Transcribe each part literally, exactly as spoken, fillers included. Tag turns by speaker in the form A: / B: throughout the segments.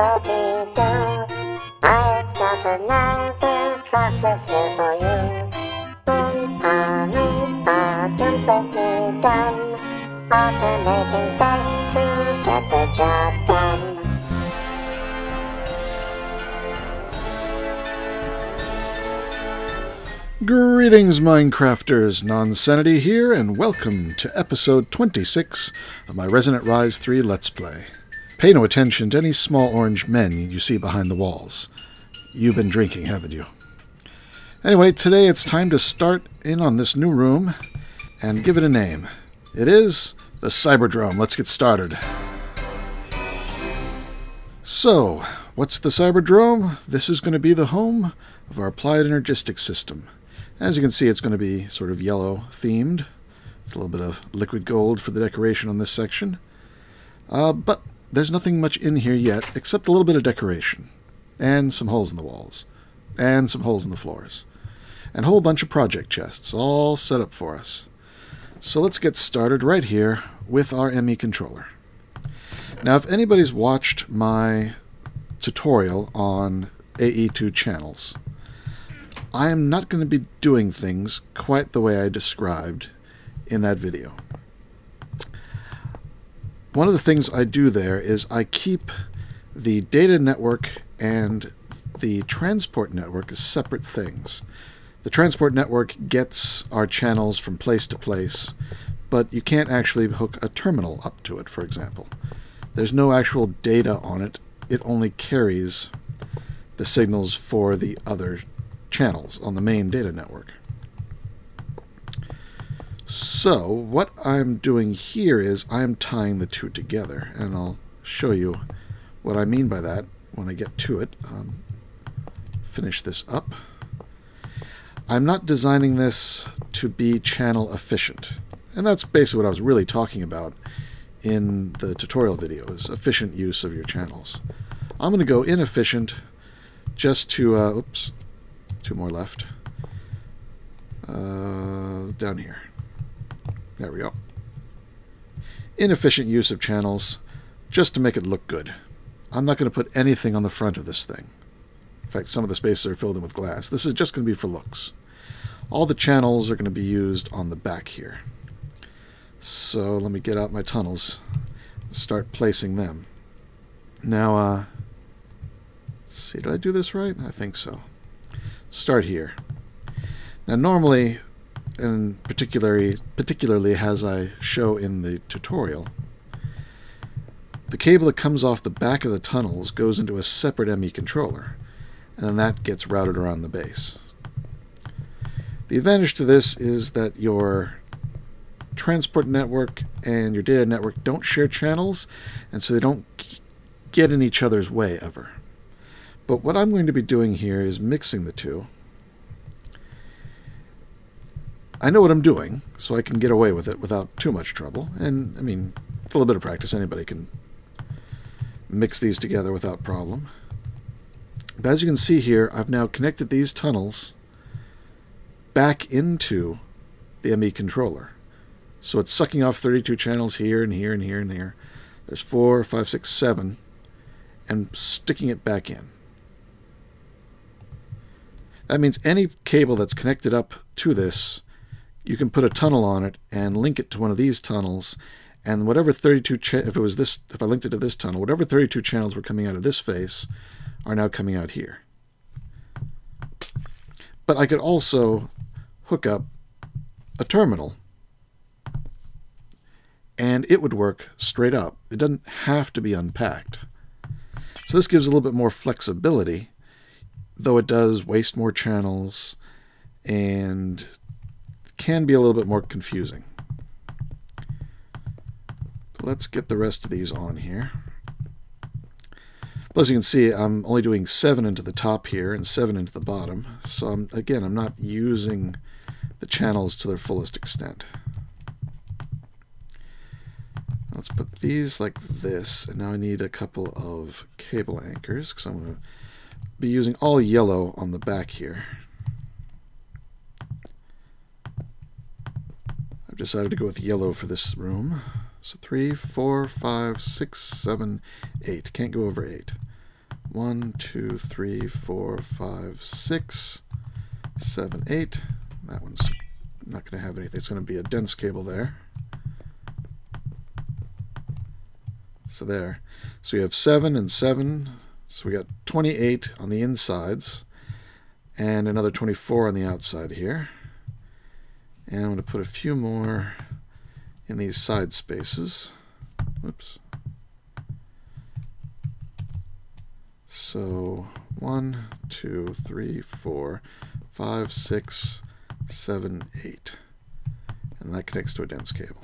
A: do. I've got another processor for you. Boom, ah, boom, ah, dum, dum, dum, dum. Automating's best to get the job done.
B: Greetings, Minecrafters! Nonsanity here, and welcome to episode twenty-six of my Resonant Rise three Let's Play. Pay no attention to any small orange men you see behind the walls. You've been drinking, haven't you? Anyway, today it's time to start in on this new room and give it a name. It is the Cyberdrome. Let's get started. So, what's the Cyberdrome? This is going to be the home of our applied Energistics system. As you can see, it's going to be sort of yellow themed. It's a little bit of liquid gold for the decoration on this section. Uh, but there's nothing much in here yet, except a little bit of decoration. And some holes in the walls. And some holes in the floors. And a whole bunch of project chests, all set up for us. So let's get started right here with our M E controller. Now, if anybody's watched my tutorial on A E two channels, I am not going to be doing things quite the way I described in that video. One of the things I do there is I keep the data network and the transport network as separate things. The transport network gets our channels from place to place, but you can't actually hook a terminal up to it, for example. There's no actual data on it. It only carries the signals for the other channels on the main data network. So what I'm doing here is I'm tying the two together, and I'll show you what I mean by that when I get to it. Um, finish this up. I'm not designing this to be channel efficient, and that's basically what I was really talking about in the tutorial video, is efficient use of your channels. I'm going to go inefficient just to, uh, oops, two more left. Uh, down here. There we go. Inefficient use of channels, just to make it look good. I'm not going to put anything on the front of this thing. In fact, some of the spaces are filled in with glass. This is just going to be for looks. All the channels are going to be used on the back here. So let me get out my tunnels and start placing them. Now, uh, let's see, did I do this right? I think so. Start here. Now normally, and particularly, particularly as I show in the tutorial, the cable that comes off the back of the tunnels goes into a separate M E controller, and then that gets routed around the base. The advantage to this is that your transport network and your data network don't share channels, and so they don't get in each other's way ever. But what I'm going to be doing here is mixing the two. I know what I'm doing, so I can get away with it without too much trouble. And, I mean, with a little bit of practice, anybody can mix these together without problem. But as you can see here, I've now connected these tunnels back into the M E controller. So it's sucking off thirty-two channels here and here and here and here. There's four, five, six, seven, and sticking it back in. That means any cable that's connected up to this, you can put a tunnel on it and link it to one of these tunnels, and whatever thirty-two cha if it was this, if I linked it to this tunnel, whatever thirty-two channels were coming out of this face are now coming out here. But I could also hook up a terminal, and it would work straight up. It doesn't have to be unpacked. So this gives a little bit more flexibility, though it does waste more channels and can be a little bit more confusing. But let's get the rest of these on here. As you can see, I'm only doing seven into the top here and seven into the bottom. So I'm, again, I'm not using the channels to their fullest extent. Let's put these like this, and now I need a couple of cable anchors because I'm going to be using all yellow on the back here. I've decided to go with yellow for this room. So three, four, five, six, seven, eight. Can't go over eight. One, two, three, four, five, six, seven, eight. That one's not going to have anything. It's going to be a dense cable there. So there. So we have seven and seven. So we got twenty-eight on the insides and another twenty-four on the outside here. And I'm going to put a few more in these side spaces. Oops. So one, two, three, four, five, six, seven, eight. And that connects to a dense cable.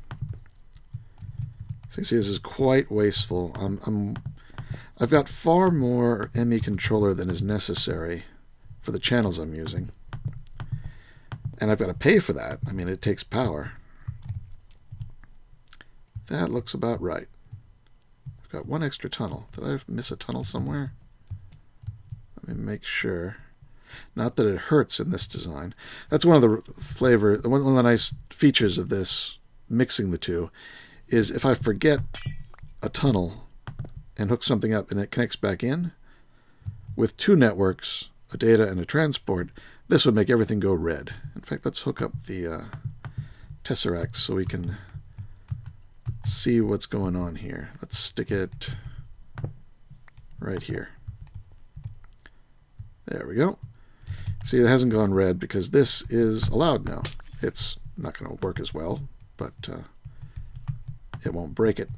B: So you see this is quite wasteful. I'm, I'm, I've got far more M E controller than is necessary for the channels I'm using. And I've got to pay for that. I mean, it takes power. That looks about right. I've got one extra tunnel. Did I miss a tunnel somewhere? Let me make sure. Not that it hurts in this design. That's one of the flavor, one of the nice features of this, mixing the two, is if I forget a tunnel and hook something up and it connects back in, with two networks, a data and a transport, this would make everything go red. In fact, let's hook up the uh, tesseract so we can see what's going on here. Let's stick it right here. There we go. See, it hasn't gone red because this is allowed now. It's not going to work as well, but uh, it won't break it.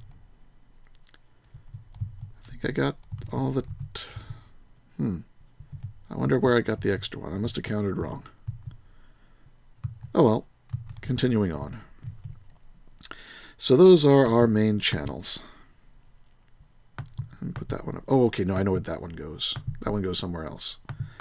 B: I think I got all the... T hmm. I wonder where I got the extra one. I must have counted wrong. Oh well. Continuing on. So those are our main channels. And put that one up. Oh, okay. No, I know where that one goes. That one goes somewhere else.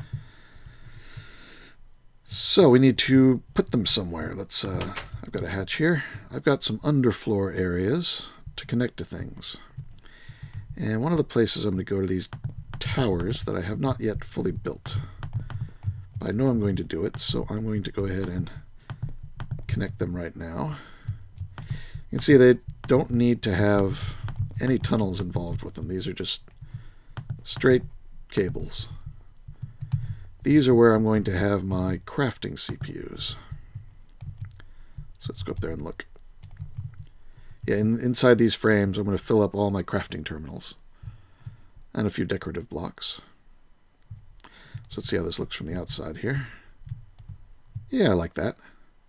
B: So we need to put them somewhere. Let's. Uh, I've got a hatch here. I've got some underfloor areas to connect to things. And one of the places I'm going to go to these towers that I have not yet fully built. But I know I'm going to do it, so I'm going to go ahead and connect them right now. You can see they don't need to have any tunnels involved with them. These are just straight cables. These are where I'm going to have my crafting C P Us. So let's go up there and look. Yeah, in, inside these frames, I'm going to fill up all my crafting terminals. And a few decorative blocks. So let's see how this looks from the outside here. Yeah, I like that.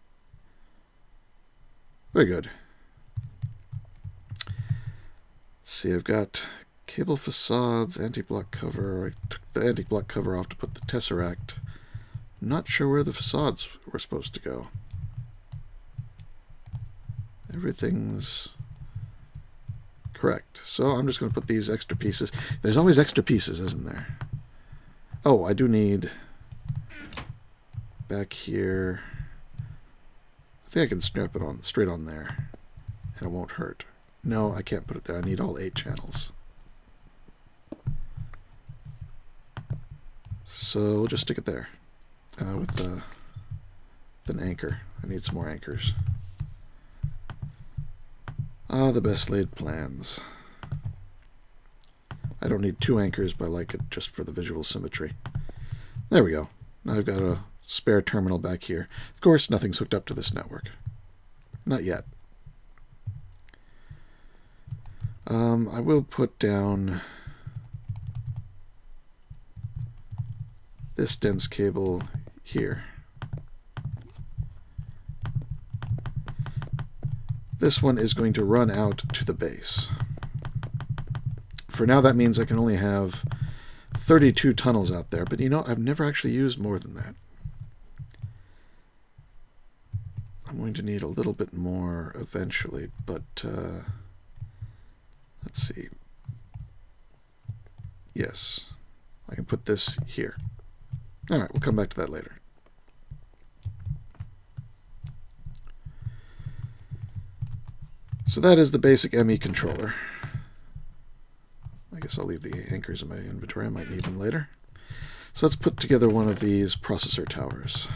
B: Very good. Let's see, I've got cable facades, anti-block cover. I took the anti-block cover off to put the tesseract. Not sure where the facades were supposed to go. Everything's correct. So I'm just going to put these extra pieces. There's always extra pieces, isn't there? Oh, I do need back here. I think I can strap it on straight on there and it won't hurt. No, I can't put it there. I need all eight channels. So we'll just stick it there uh, with the with an anchor. I need some more anchors. Ah, the best laid plans. I don't need two anchors, but I like it just for the visual symmetry. There we go. Now I've got a spare terminal back here. Of course, nothing's hooked up to this network. Not yet. Um, I will put down this dense cable here. This one is going to run out to the base. For now, that means I can only have thirty-two tunnels out there, but you know, I've never actually used more than that. I'm going to need a little bit more eventually, but uh, let's see. Yes, I can put this here. All right, we'll come back to that later. So that is the basic M E controller. I guess I'll leave the anchors in my inventory. I might need them later. So let's put together one of these processor towers.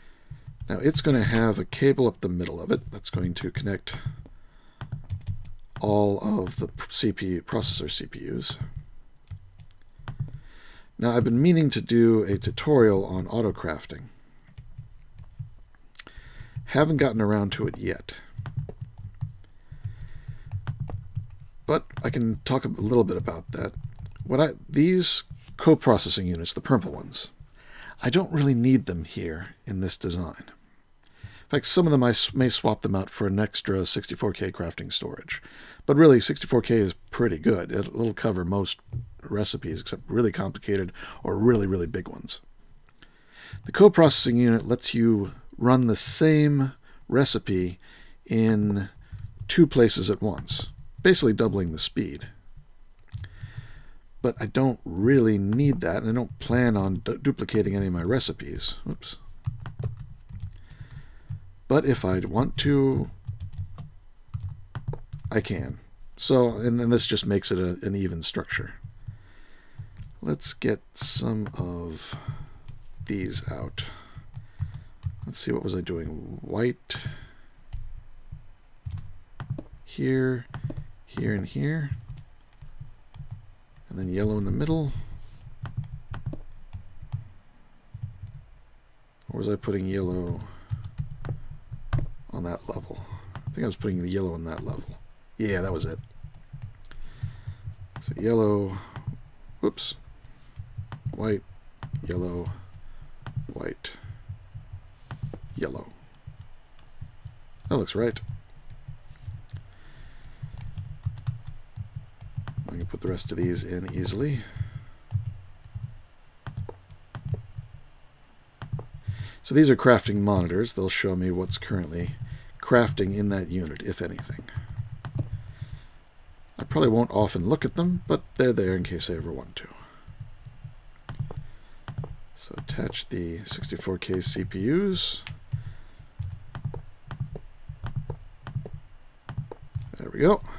B: Now it's going to have a cable up the middle of it that's going to connect all of the C P U, processor C P Us. Now, I've been meaning to do a tutorial on auto crafting. Haven't gotten around to it yet. But I can talk a little bit about that. What I these co-processing units, the purple ones, I don't really need them here in this design. In fact, some of them I may swap them out for an extra sixty-four K crafting storage. But really, sixty-four K is pretty good. It'll cover most recipes except really complicated or really, really big ones. The co-processing unit lets you run the same recipe in two places at once, basically doubling the speed. But I don't really need that, and I don't plan on du duplicating any of my recipes. Oops. But if I want to, I can. So, and then this just makes it a, an even structure. Let's get some of these out. Let's see, what was I doing? White here, here, and here. And then yellow in the middle. Or was I putting yellow on that level? I think I was putting the yellow on that level. Yeah, that was it. So yellow, whoops, white, yellow, white, yellow. That looks right. I can put the rest of these in easily. So these are crafting monitors. They'll show me what's currently crafting in that unit, if anything. I probably won't often look at them, but they're there in case I ever want to. So attach the sixty-four K C P Us. There we go.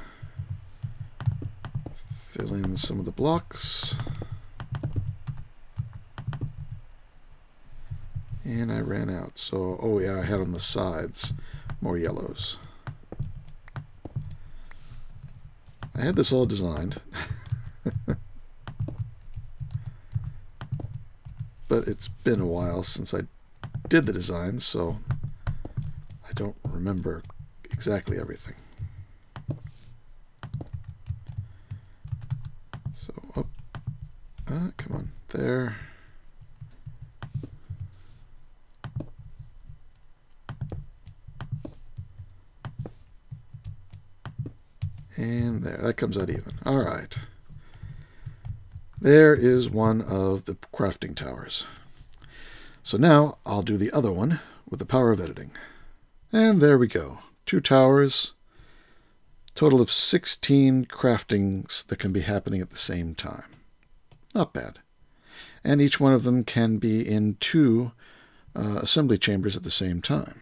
B: Fill in some of the blocks. And I ran out. So, oh yeah, I had on the sides more yellows. I had this all designed. But it's been a while since I did the design, so I don't remember exactly everything. So, oh, uh, come on, there. And there, that comes out even. All right. There is one of the crafting towers. So now I'll do the other one with the power of editing. And there we go. Two towers. Total of sixteen craftings that can be happening at the same time. Not bad. And each one of them can be in two uh, assembly chambers at the same time.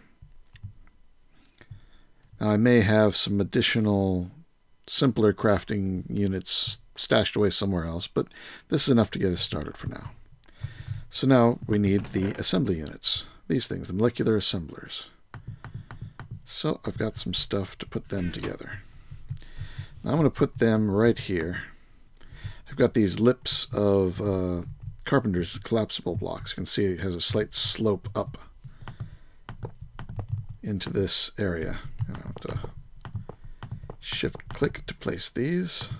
B: Now I may have some additional simpler crafting units stashed away somewhere else, but this is enough to get us started for now. So now we need the assembly units. These things, the molecular assemblers. So I've got some stuff to put them together. Now I'm going to put them right here. I've got these lips of uh, Carpenter's collapsible blocks. You can see it has a slight slope up into this area. I'll have to shift click to place these.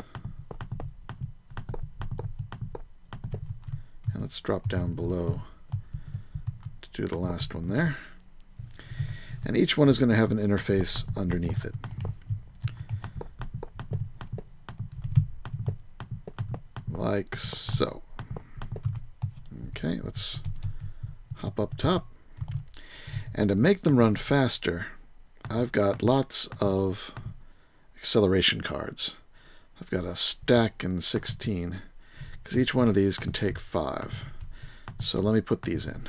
B: And let's drop down below to do the last one there. And each one is going to have an interface underneath it. Like so. Okay, let's hop up top. And to make them run faster, I've got lots of acceleration cards. I've got a stack and sixteen, because each one of these can take five. So let me put these in.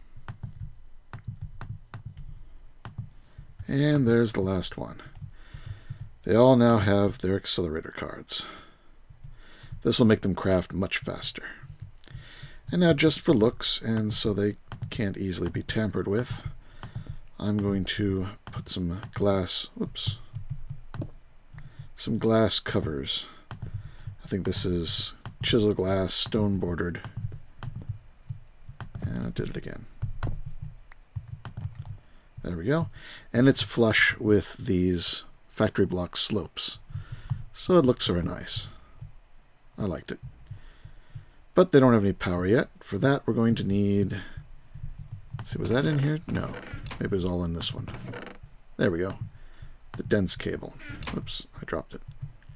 B: And there's the last one. They all now have their accelerator cards. This will make them craft much faster. And now just for looks, and so they can't easily be tampered with, I'm going to put some glass, whoops, some glass covers. I think this is chisel glass, stone bordered. And I did it again. There we go. And it's flush with these factory block slopes. So it looks sort of nice. I liked it. But they don't have any power yet. For that, we're going to need... Let's see, was that in here? No. Maybe it was all in this one. There we go. The dense cable. Oops, I dropped it.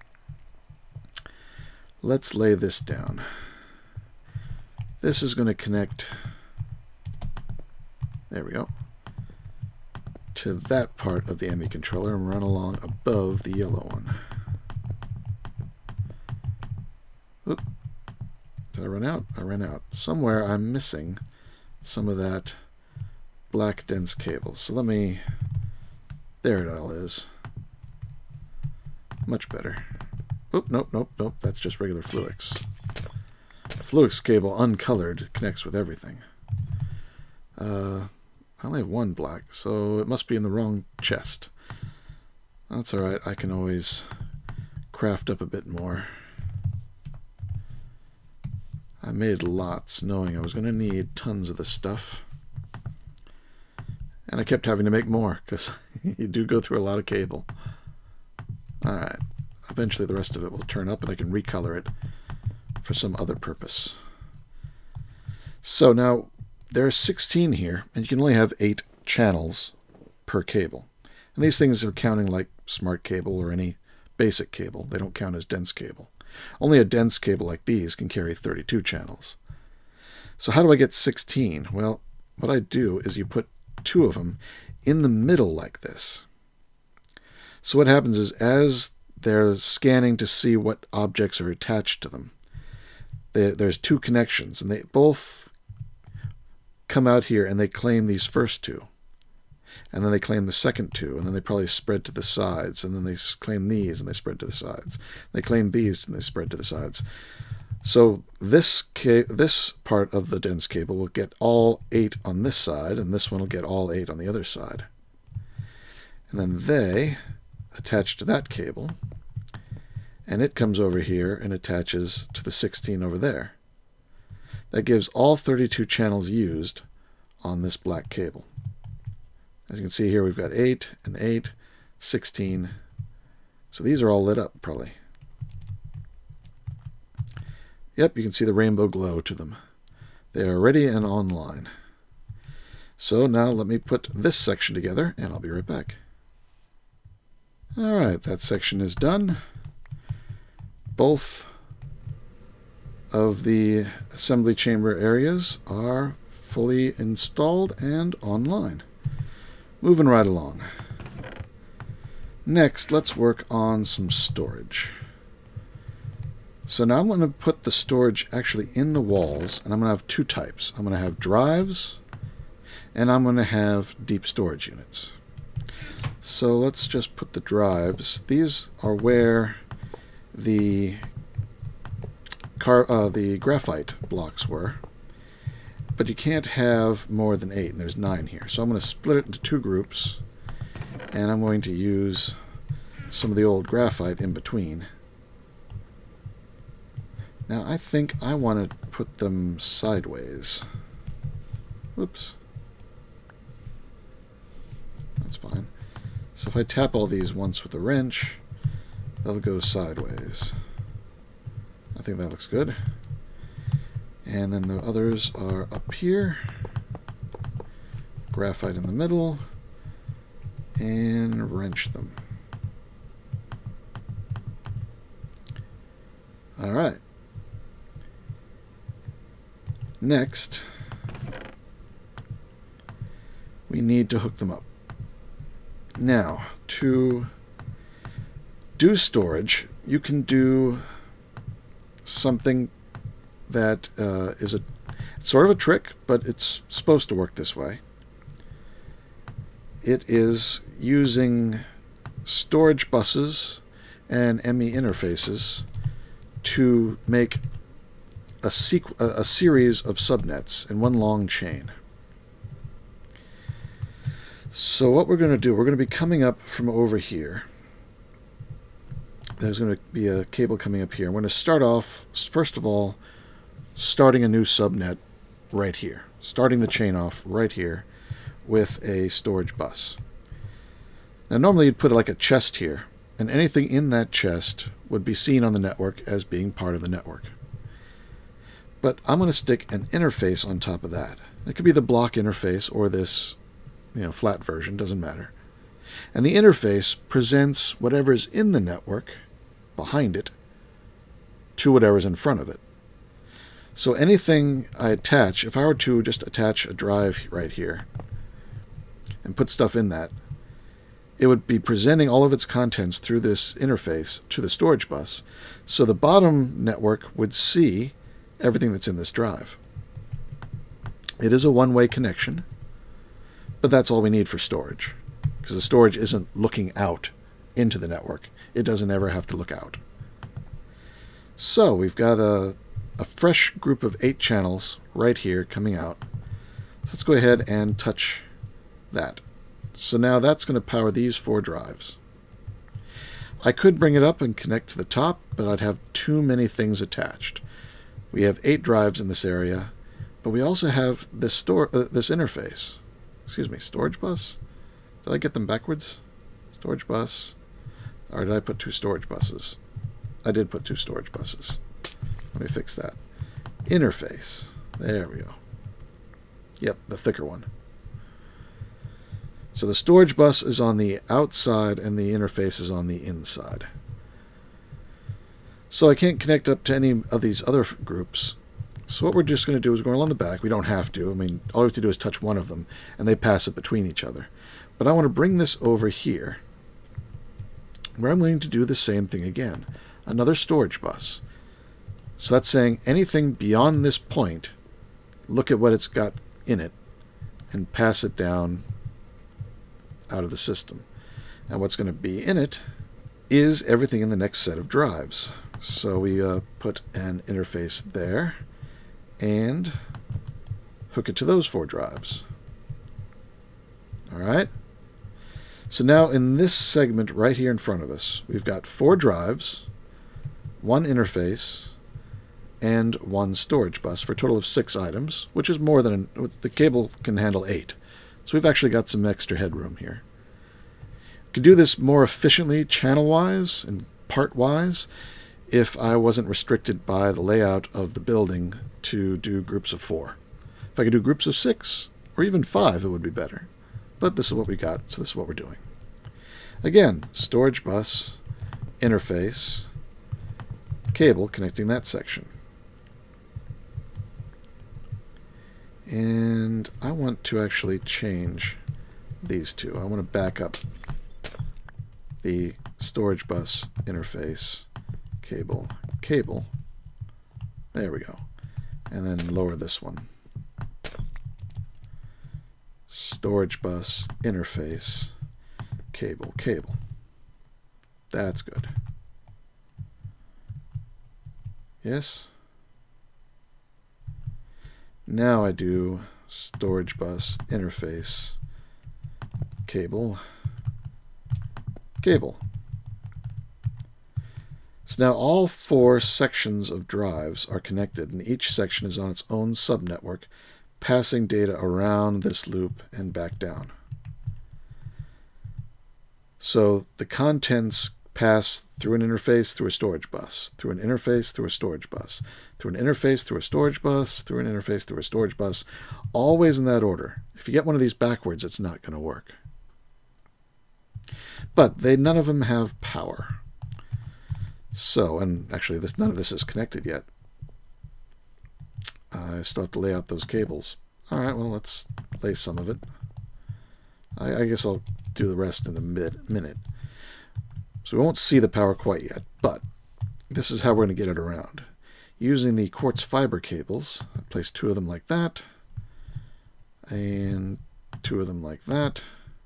B: Let's lay this down. This is going to connect... There we go. To that part of the M E controller and run along above the yellow one. Oop. Did I run out? I ran out. Somewhere I'm missing some of that black dense cable. So let me... There it all is. Much better. Oop, nope, nope, nope. That's just regular Fluix. Fluix cable, uncolored, connects with everything. Uh, I only have one black, so it must be in the wrong chest. That's alright. I can always craft up a bit more. I made lots, knowing I was going to need tons of this stuff. And I kept having to make more, because you do go through a lot of cable. Alright. Eventually the rest of it will turn up, and I can recolor it for some other purpose. So now, there are sixteen here, and you can only have eight channels per cable. And these things are counting like smart cable or any basic cable. They don't count as dense cable. Only a dense cable like these can carry thirty-two channels. So how do I get sixteen? Well, what I do is you put two of them in the middle like this. So what happens is, as they're scanning to see what objects are attached to them, they, there's two connections, and they both come out here and they claim these first two. And then they claim the second two, and then they probably spread to the sides, and then they claim these and they spread to the sides. They claim these and they spread to the sides. So this ca this part of the dense cable will get all eight on this side, and this one will get all eight on the other side. And then they attach to that cable, and it comes over here and attaches to the sixteen over there. That gives all thirty-two channels used on this black cable. As you can see here, we've got eight and eight, sixteen. So these are all lit up, probably. Yep, you can see the rainbow glow to them. They are ready and online. So now let me put this section together, and I'll be right back. Alright, that section is done. Both of the assembly chamber areas are fully installed and online. Moving right along. Next, let's work on some storage. So now I'm going to put the storage actually in the walls, and I'm going to have two types. I'm going to have drives, and I'm going to have deep storage units. So let's just put the drives. These are where the car, uh, the graphite blocks were. But you can't have more than eight, and there's nine here. So I'm going to split it into two groups, and I'm going to use some of the old graphite in between. Now I think I want to put them sideways. Oops. That's fine. So if I tap all these once with a wrench, they'll go sideways. I think that looks good. And then the others are up here. Graphite in the middle. And wrench them. Alright. Next, we need to hook them up. Now, to do storage, you can do something that uh, is a sort of a trick, but it's supposed to work this way. It is using storage buses and M E interfaces to make a, sequ a series of subnets in one long chain. So what we're going to do, we're going to be coming up from over here, there's going to be a cable coming up here. I'm going to start off, first of all, starting a new subnet right here. Starting the chain off right here with a storage bus. Now normally you'd put like a chest here, and anything in that chest would be seen on the network as being part of the network. But I'm going to stick an interface on top of that. It could be the block interface or this, you know, flat version, doesn't matter. And the interface presents whatever's in the network, behind it, to whatever's in front of it. So anything I attach, if I were to just attach a drive right here and put stuff in that, it would be presenting all of its contents through this interface to the storage bus. So the bottom network would see everything that's in this drive. It is a one-way connection, but that's all we need for storage, because the storage isn't looking out into the network. It doesn't ever have to look out. So we've got a, a fresh group of eight channels right here coming out. So let's go ahead and touch that. So now that's going to power these four drives. I could bring it up and connect to the top, but I'd have too many things attached. We have eight drives in this area, but we also have this store, uh, this interface. Excuse me, storage bus? Did I get them backwards? Storage bus. Or did I put two storage buses? I did put two storage buses. Let me fix that. Interface. There we go. Yep, the thicker one. So the storage bus is on the outside and the interface is on the inside. So I can't connect up to any of these other groups. So what we're just going to do is go along the back. We don't have to. I mean, all we have to do is touch one of them and they pass it between each other. But I want to bring this over here where I'm going to do the same thing again. Another storage bus. So that's saying anything beyond this point, look at what it's got in it and pass it down out of the system. And what's going to be in it is everything in the next set of drives. So we uh, put an interface there and hook it to those four drives. Alright? So now in this segment right here in front of us, we've got four drives, one interface, and one storage bus for a total of six items, which is more than the cable can handle eight. So we've actually got some extra headroom here. We could do this more efficiently channel-wise and part-wise if I wasn't restricted by the layout of the building to do groups of four. If I could do groups of six or even five, it would be better. But this is what we got, so this is what we're doing. Again, storage bus, interface, cable connecting that section. And I want to actually change these two. I want to back up the storage bus, interface, cable, cable. There we go. And then lower this one. Storage bus, interface, cable, cable. That's good. Yes? Now I do storage bus, interface, cable, cable. So now all four sections of drives are connected, and each section is on its own subnetwork, passing data around this loop and back down. So the contents pass through an interface, through a storage bus, through an interface, through a storage bus, through an interface, through a storage bus, through an interface, through a storage bus, always in that order. If you get one of these backwards, it's not going to work. But they none of them have power. So, and actually this none of this is connected yet. I still have to lay out those cables. Alright, well, let's lay some of it. I, I guess I'll do the rest in a mid, minute. So we won't see the power quite yet, but this is how we're going to get it around. Using the quartz fiber cables, I place two of them like that, and two of them like that.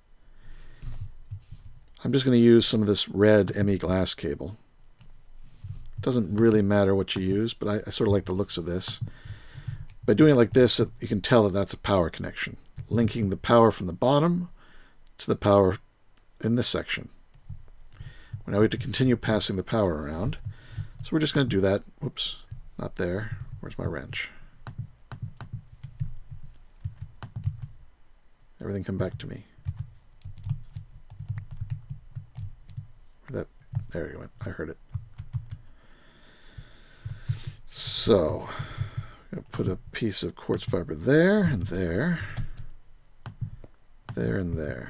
B: I'm just going to use some of this red M E glass cable. Doesn't really matter what you use, but I, I sort of like the looks of this. By doing it like this, you can tell that that's a power connection, linking the power from the bottom to the power in this section. Now we have to continue passing the power around. So we're just going to do that. Whoops, not there. Where's my wrench? Everything come back to me. That, there you went. I heard it. So, I'm going to put a piece of quartz fiber there and there. There and there.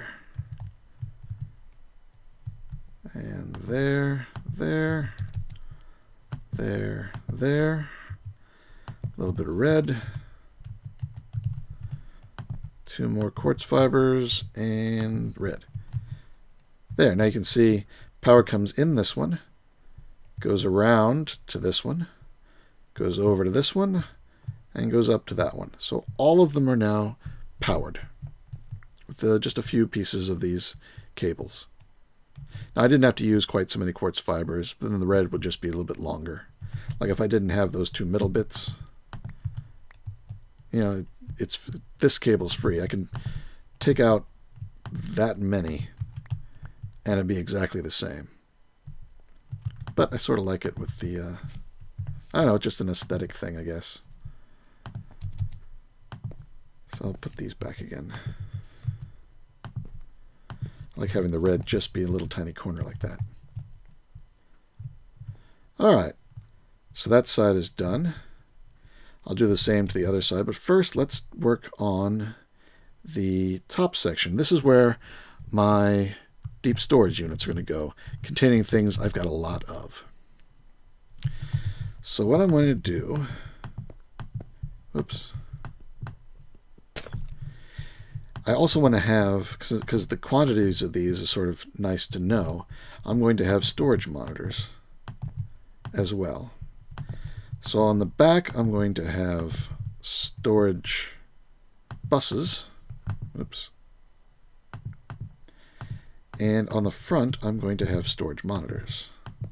B: And there, there, there, there. A little bit of red. Two more quartz fibers and red. There, now you can see power comes in this one, goes around to this one, goes over to this one, and goes up to that one. So all of them are now powered with uh, just a few pieces of these cables. Now, I didn't have to use quite so many quartz fibers, but then the red would just be a little bit longer. Like if I didn't have those two middle bits, you know, it's this cable's free. I can take out that many and it'd be exactly the same. But I sort of like it with the, uh, I don't know, just an aesthetic thing, I guess. So I'll put these back again. I like having the red just be a little tiny corner like that. Alright, so that side is done. I'll do the same to the other side, but first let's work on the top section. This is where my deep storage units are going to go, containing things I've got a lot of. So what I'm going to do, oops, I also want to have, because the quantities of these is sort of nice to know, I'm going to have storage monitors as well. So on the back, I'm going to have storage buses. Oops. And on the front, I'm going to have storage monitors.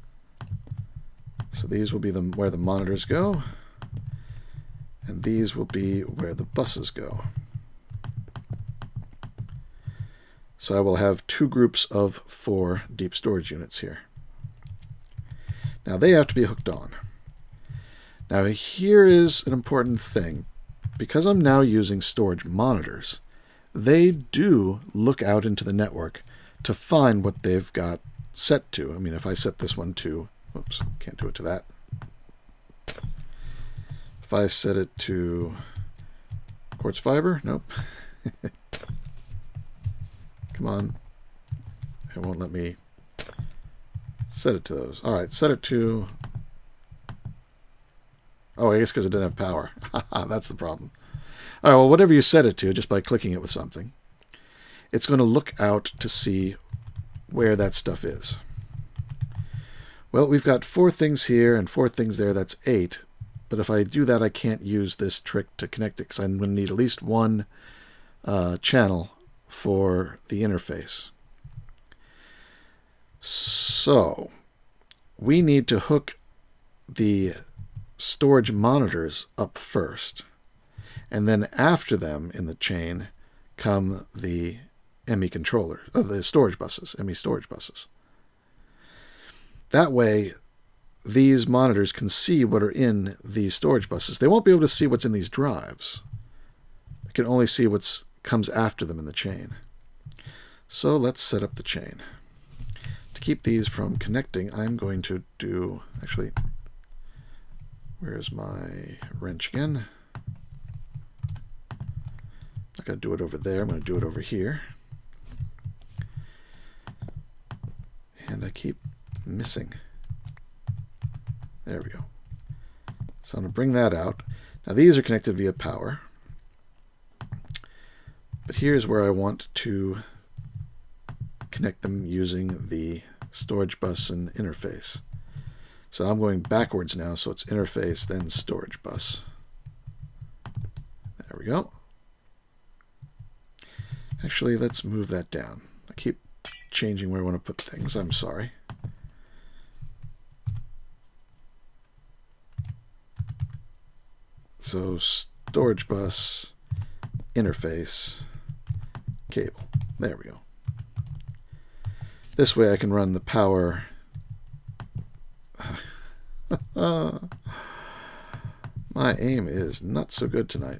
B: So these will be the, where the monitors go, and these will be where the buses go. So I will have two groups of four deep storage units here. Now they have to be hooked on. Now here is an important thing. Because I'm now using storage monitors, they do look out into the network to find what they've got set to. I mean, if I set this one to, oops, can't do it to that. If I set it to quartz fiber, nope. Come on. It won't let me set it to those. All right, set it to... Oh, I guess because it didn't have power. That's the problem. All right, well, whatever you set it to, just by clicking it with something, it's going to look out to see where that stuff is. Well, we've got four things here and four things there. That's eight. But if I do that, I can't use this trick to connect it because I'm going to need at least one uh, channel for the interface. So we need to hook the storage monitors up first, and then after them in the chain come the M E controller, uh, the storage buses, M E storage buses. That way these monitors can see what are in these storage buses. They won't be able to see what's in these drives. They can only see what's comes after them in the chain. So let's set up the chain. To keep these from connecting, I'm going to do, actually, where's my wrench again? I'm going to do it over there. I'm going to do it over here. And I keep missing. There we go. So I'm going to bring that out. Now these are connected via power. But here's where I want to connect them using the storage bus and interface. So I'm going backwards now, so it's interface, then storage bus. There we go. Actually, let's move that down. I keep changing where I want to put things. I'm sorry. So storage bus, interface, cable. There we go. This way I can run the power My aim is not so good tonight.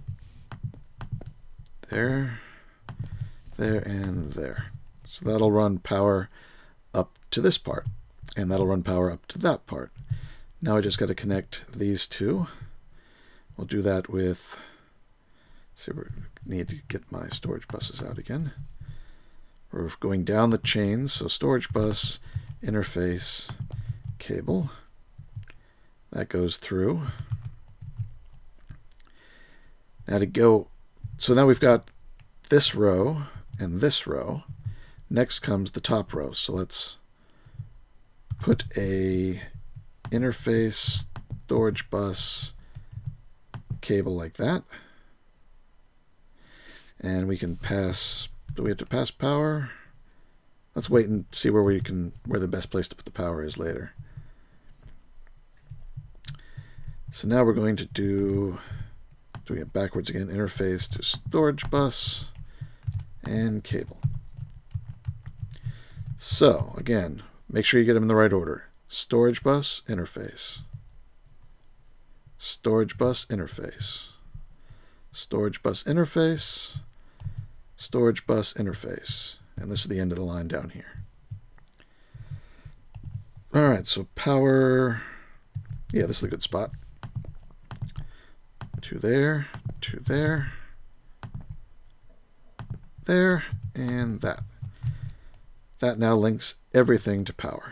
B: There, there, and there. So that'll run power up to this part, and that'll run power up to that part. Now I just got to connect these two. We'll do that with, see, we need to get my storage buses out again. We're going down the chains, so storage bus, interface, cable. That goes through. Now to go, so now we've got this row and this row. Next comes the top row. So let's put a interface storage bus cable like that. And we can pass, do we have to pass power? Let's wait and see where we can, where the best place to put the power is later. So now we're going to do, doing it backwards again, interface to storage bus and cable. So again, make sure you get them in the right order. Storage bus, interface. Storage bus, interface. Storage bus, interface. Storage bus, interface. And this is the end of the line down here. All right, so power, yeah, this is a good spot. To there, to there, there, and that. That now links everything to power.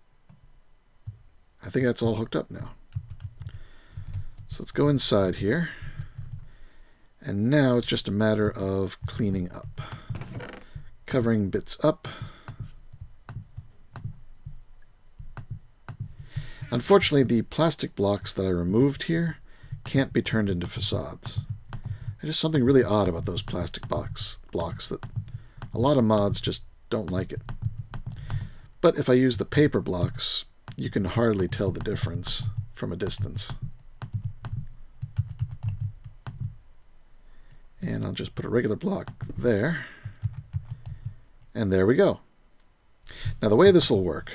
B: I think that's all hooked up now. So let's go inside here. And now it's just a matter of cleaning up. Covering bits up. Unfortunately, the plastic blocks that I removed here can't be turned into facades. There's just something really odd about those plastic box blocks that a lot of mods just don't like it. But if I use the paper blocks, you can hardly tell the difference from a distance. And I'll just put a regular block there. And there we go. Now the way this will work,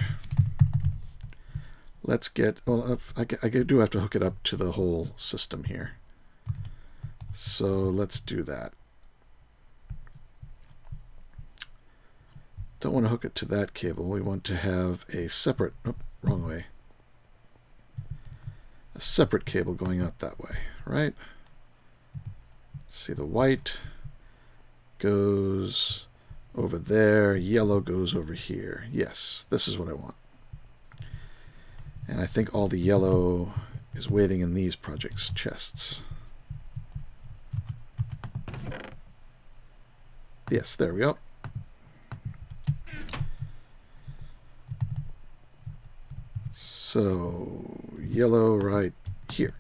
B: let's get, well, I, I do have to hook it up to the whole system here. So let's do that. Don't want to hook it to that cable. We want to have a separate, oh, wrong way. A separate cable going out that way, right? See, the white goes over there, yellow goes over here. Yes, this is what I want. And I think all the yellow is waiting in these projects' chests. Yes, there we go. So, yellow right here.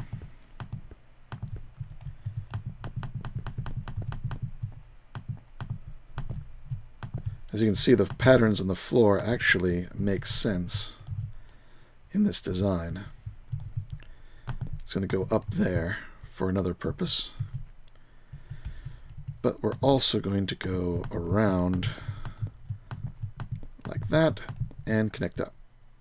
B: As you can see, the patterns on the floor actually make sense in this design. It's going to go up there for another purpose. But we're also going to go around like that and connect up.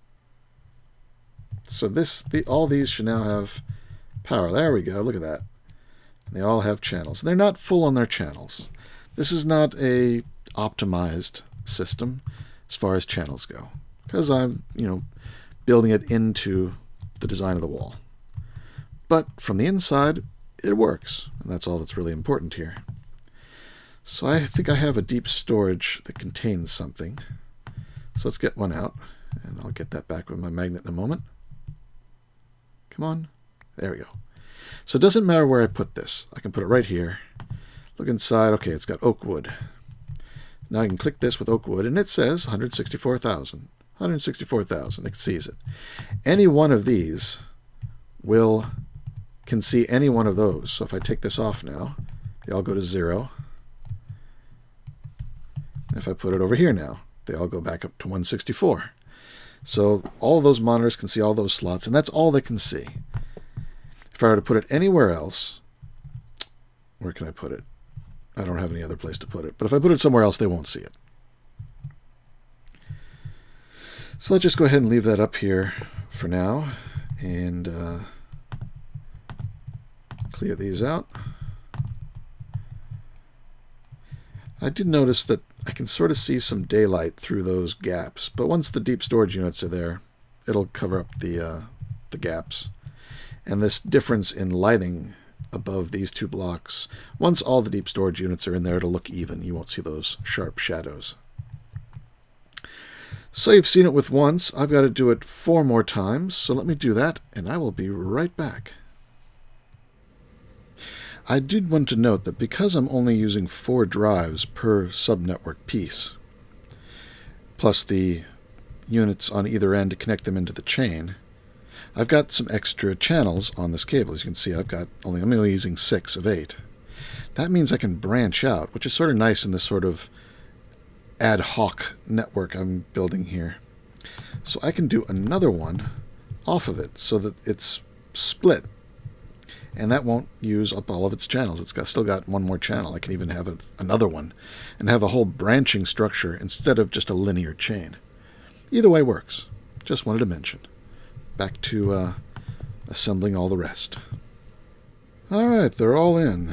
B: So this, the, all these should now have power. There we go. Look at that. They all have channels. They're not full on their channels. This is not a optimized system as far as channels go, because I'm, you know, building it into the design of the wall. But from the inside, it works, and that's all that's really important here. So I think I have a deep storage that contains something. So let's get one out, and I'll get that back with my magnet in a moment. Come on. There we go. So it doesn't matter where I put this. I can put it right here. Look inside. Okay, it's got oak wood. Now I can click this with oak wood, and it says one hundred sixty-four thousand. one hundred sixty-four thousand. It sees it. Any one of these will can see any one of those. So if I take this off now, they all go to zero. If I put it over here now, they all go back up to one sixty-four. So all those monitors can see all those slots, and that's all they can see. If I were to put it anywhere else, where can I put it? I don't have any other place to put it. But if I put it somewhere else, they won't see it. So let's just go ahead and leave that up here for now. and uh, clear these out. I did notice that I can sort of see some daylight through those gaps, but once the deep storage units are there, it'll cover up the, uh, the gaps. And this difference in lighting above these two blocks, once all the deep storage units are in there, it'll look even. You won't see those sharp shadows. So you've seen it with once. I've got to do it four more times, so let me do that, and I will be right back. I did want to note that because I'm only using four drives per subnetwork piece, plus the units on either end to connect them into the chain, I've got some extra channels on this cable. As you can see, I've got only, I'm only using six of eight. That means I can branch out, which is sort of nice in this sort of ad hoc network I'm building here. So I can do another one off of it so that it's split. And that won't use up all of its channels. It's got, still got one more channel. I can even have a, another one and have a whole branching structure instead of just a linear chain. Either way works. Just wanted to mention. Back to uh, assembling all the rest. Alright, they're all in.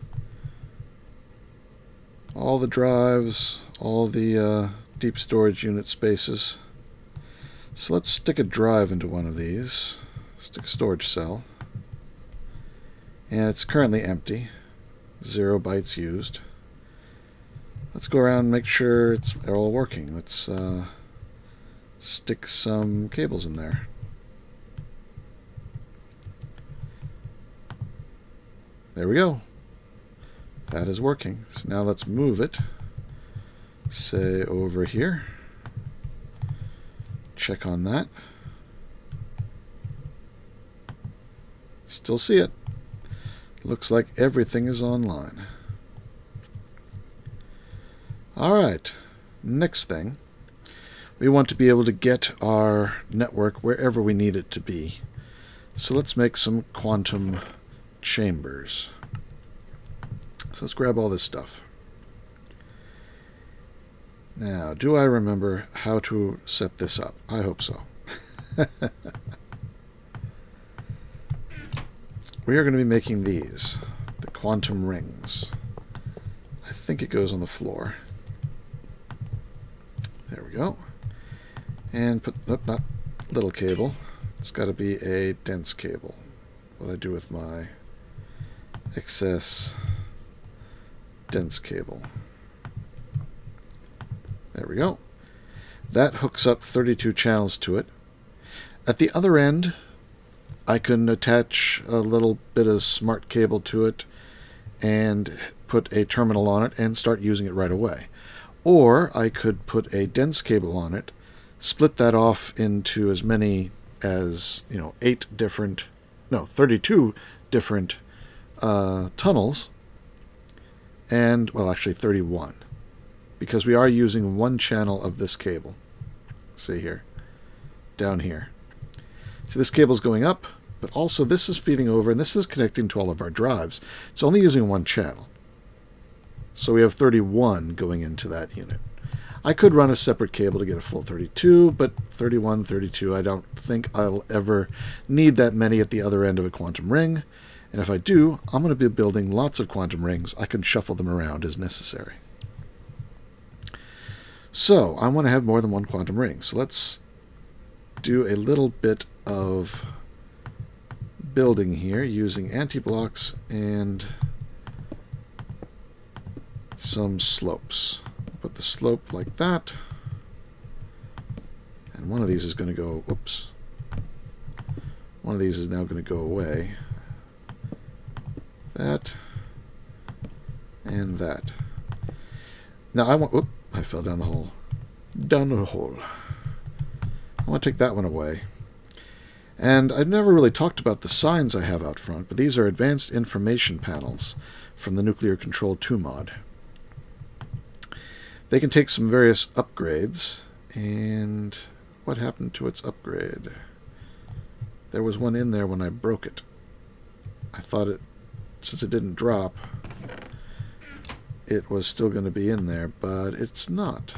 B: All the drives, all the uh, deep storage unit spaces. So let's stick a drive into one of these. Stick a storage cell. And it's currently empty. Zero bytes used. Let's go around and make sure it's all working. Let's uh, stick some cables in there. There we go. That is working. So now let's move it, say over here. Check on that. Still see it. Looks like everything is online. Alright, next thing. We want to be able to get our network wherever we need it to be. So let's make some quantum chambers. So let's grab all this stuff. Now, do I remember how to set this up? I hope so. We are going to be making these, the quantum rings. I think it goes on the floor. There we go. And put, oh, not little cable. It's got to be a dense cable. What do I do with my excess dense cable? There we go. That hooks up thirty-two channels to it. At the other end, I can attach a little bit of smart cable to it and put a terminal on it and start using it right away. Or I could put a dense cable on it, split that off into as many as, you know, eight different, no, thirty-two different uh, tunnels, and, well, actually thirty-one, because we are using one channel of this cable. See here, down here. So this cable's going up, but also this is feeding over, and this is connecting to all of our drives. It's only using one channel. So we have thirty-one going into that unit. I could run a separate cable to get a full thirty-two, but thirty-one, thirty-two, I don't think I'll ever need that many at the other end of a quantum ring. And if I do, I'm going to be building lots of quantum rings. I can shuffle them around as necessary. So I want to have more than one quantum ring. So let's do a little bit of building here using anti-blocks and some slopes. Put the slope like that, and one of these is going to go, whoops, one of these is now going to go away. That and that. Now I want, whoop, I fell down the hole. Down the hole. I want to take that one away. And I've never really talked about the signs I have out front, but these are advanced information panels from the Nuclear Control two mod. They can take some various upgrades, and what happened to its upgrade? There was one in there when I broke it. I thought it, since it didn't drop, it was still going to be in there, but it's not.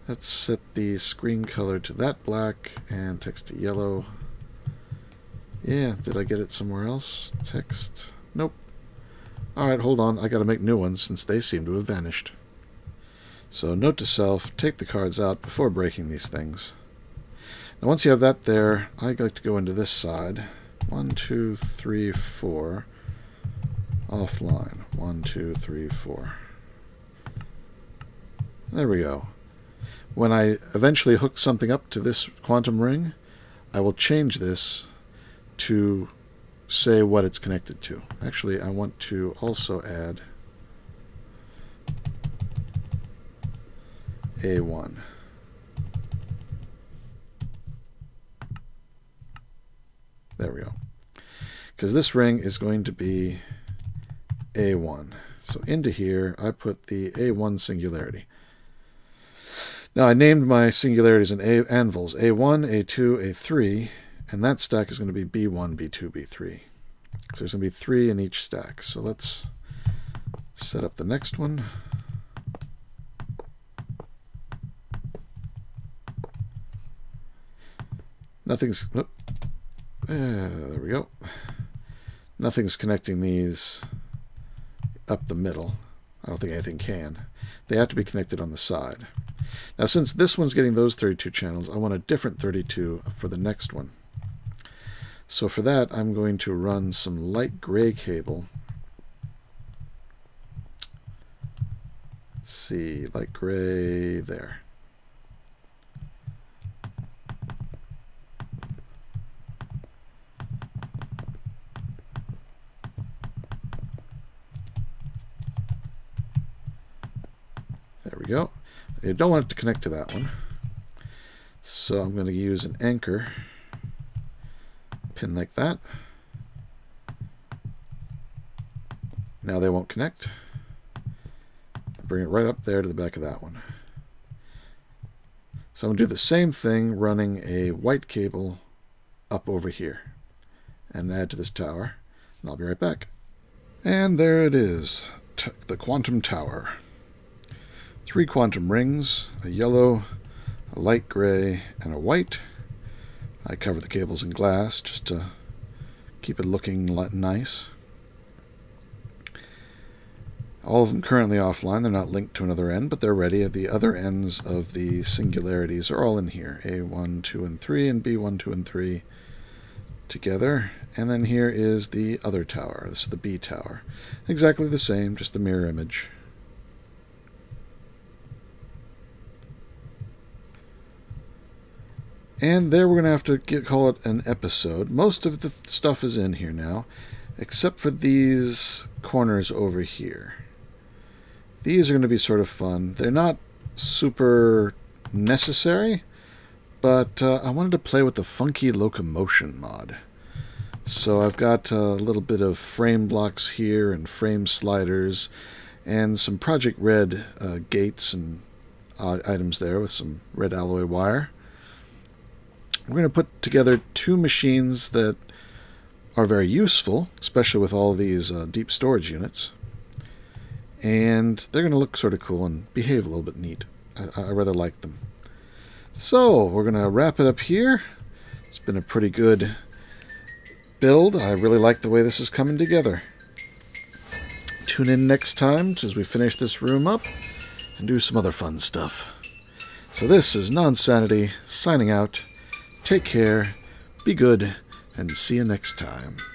B: Let's set the screen color to that black and text to yellow. Yeah, did I get it somewhere else? Text. Nope. Alright, hold on. I gotta make new ones since they seem to have vanished. So note to self, take the cards out before breaking these things. Now once you have that there, I like to go into this side. One, two, three, four. Offline. One, two, three, four. There we go. When I eventually hook something up to this quantum ring, I will change this to say what it's connected to. Actually, I want to also add A one. There we go. Because this ring is going to be A one. So into here, I put the A one singularity. Now, I named my singularities in A anvils, A one, A two, A three, and that stack is going to be B one, B two, B three. So there's going to be three in each stack. So let's set up the next one. Nothing's... Oh, uh, there we go. Nothing's connecting these up the middle. I don't think anything can. They have to be connected on the side. Now, since this one's getting those thirty-two channels, I want a different thirty-two for the next one. So for that, I'm going to run some light gray cable. Let's see, light gray there. There we go. I don't want it to connect to that one. So I'm going to use an anchor pin like that. Now they won't connect. Bring it right up there to the back of that one. So I'm going to do the same thing running a white cable up over here and add to this tower. And I'll be right back. And there it is, T- the quantum tower. Three quantum rings, a yellow, a light gray, and a white. I cover the cables in glass just to keep it looking nice. All of them currently offline. They're not linked to another end, but they're ready. The other ends of the singularities are all in here. A one, two, and three, and B one, two, and three together. And then here is the other tower. This is the B tower. Exactly the same, just the mirror image. And there we're going to have to get, call it an episode. Most of the stuff is in here now, except for these corners over here. These are going to be sort of fun. They're not super necessary, but uh, I wanted to play with the funky locomotion mod. So I've got a little bit of frame blocks here and frame sliders and some Project Red uh, gates and uh, items there with some red alloy wire. We're going to put together two machines that are very useful, especially with all these uh, deep storage units. And they're going to look sort of cool and behave a little bit neat. I, I rather like them. So, we're going to wrap it up here. It's been a pretty good build. I really like the way this is coming together. Tune in next time as we finish this room up and do some other fun stuff. So this is Nonsanity signing out. Take care, be good, and see you next time.